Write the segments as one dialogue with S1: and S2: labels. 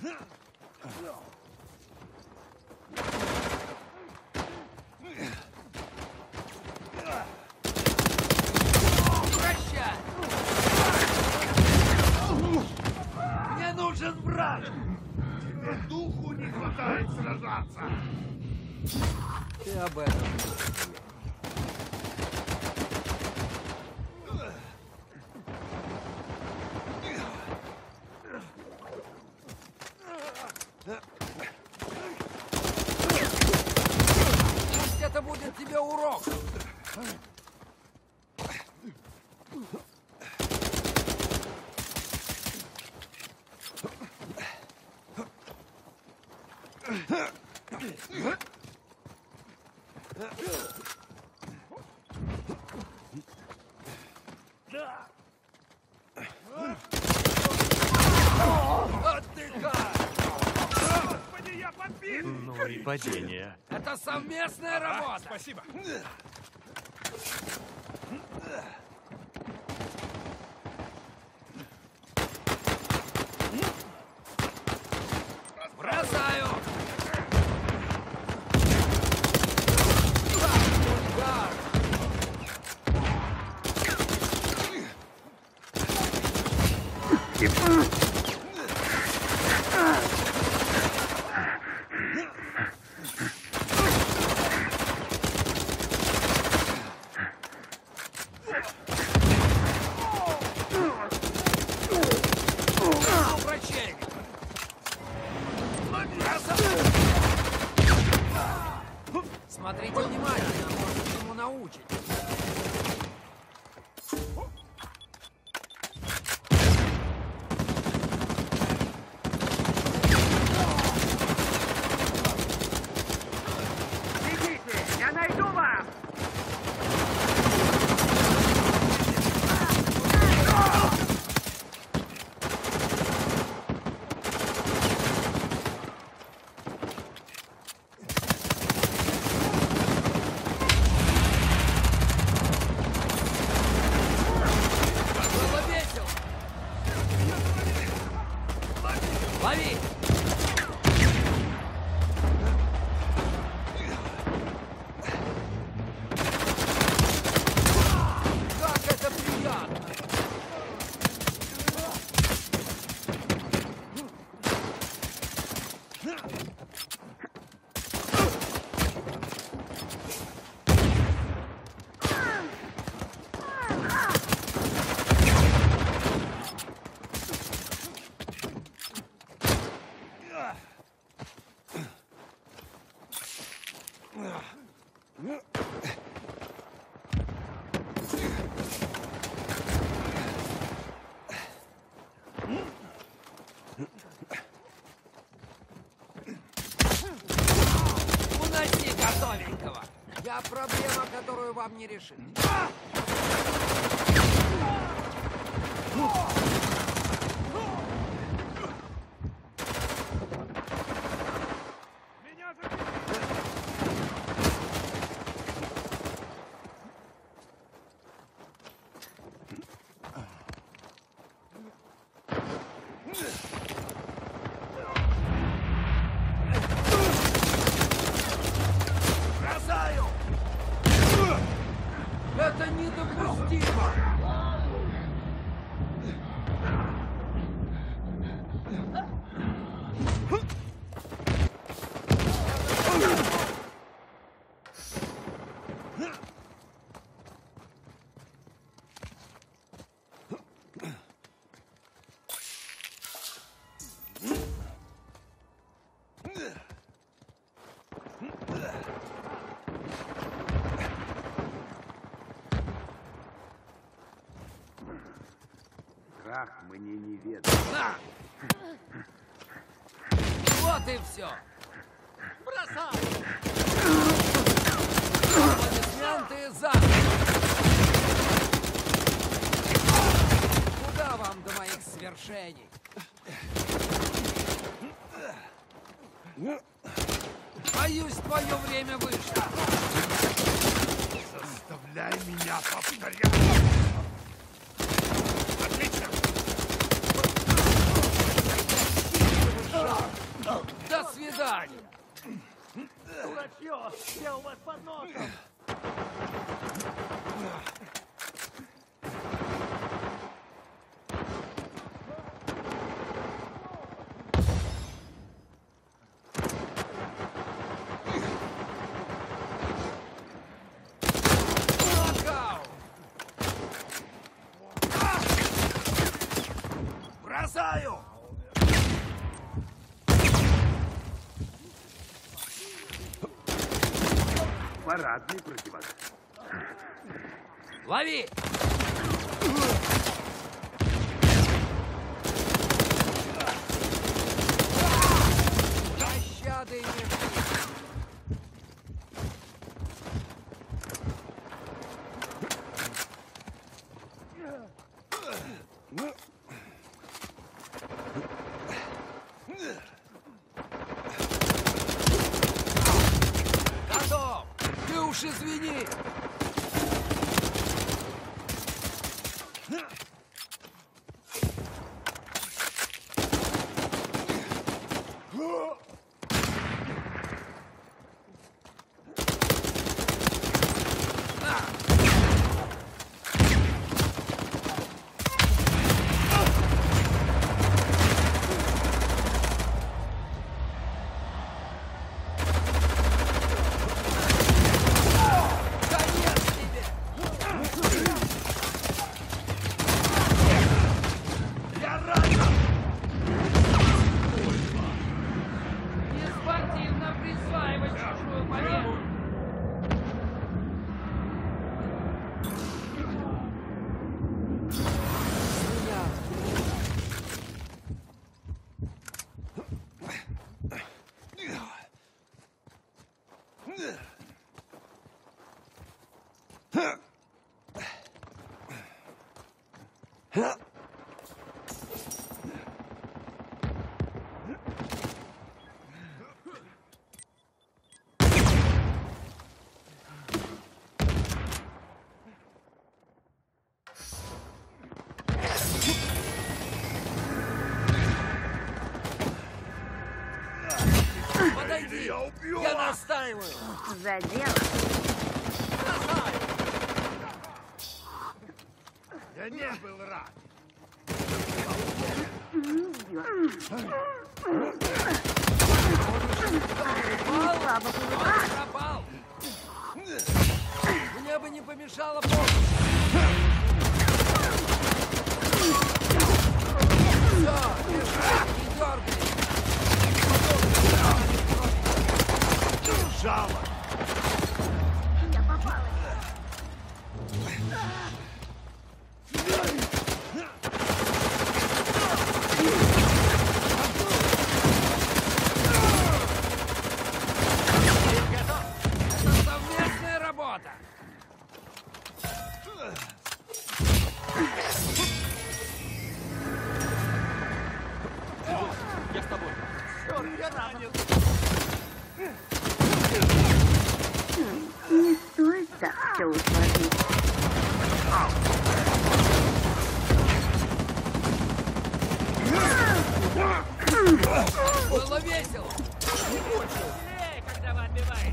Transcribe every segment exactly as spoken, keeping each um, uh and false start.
S1: Прощай! Мне нужен враг!
S2: Тебе духу не хватает сражаться!
S1: Ты об этом не Пусть это будет тебе урок!
S2: Господи, я подбит!
S3: Ну и падение.
S1: Это совместная работа!
S2: Спасибо!
S1: Бросаю! Удар! Упрочение! Смотрите внимательно, может, ему научить.
S2: Бегите! Я найду вас!
S1: Было весело! Лови! Как это приятно! Уноси готовенького! Я проблема, которую вам не решить.
S2: Меня забили!
S1: Бросаю! Это недопустимо!
S2: Страх мне неведом.
S1: На! Вот и все! Бросай! Аплодисменты за! Куда вам до моих свершений? Боюсь, твое время вышло.
S2: Заставляй меня повторять! Отлично!
S1: Жалко. здание.
S2: Дурачье! Я у вас под носом!
S1: Бросаю!
S2: Парадный противогаз.
S1: Лови! Пощады не жди. Готов! Ты уж извини! Подойди!
S2: Я убью
S1: Я
S2: вас!
S1: настаиваю!
S3: За дело.
S2: Я не был рад.
S1: Пропал? Он пропал! Мне бы не помешало помощь! Все, бежать, не дергай!
S2: Жало!
S3: Я попалась.
S1: Это совместная работа!
S2: Я с тобой. Черт, я ранен.
S3: Не стоит так все усложнить.
S1: Было весело!
S4: Эй, когда вы отбиваете?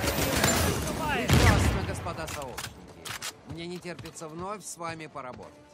S1: Прекрасно, господа сообщники. Мне не терпится вновь с вами поработать.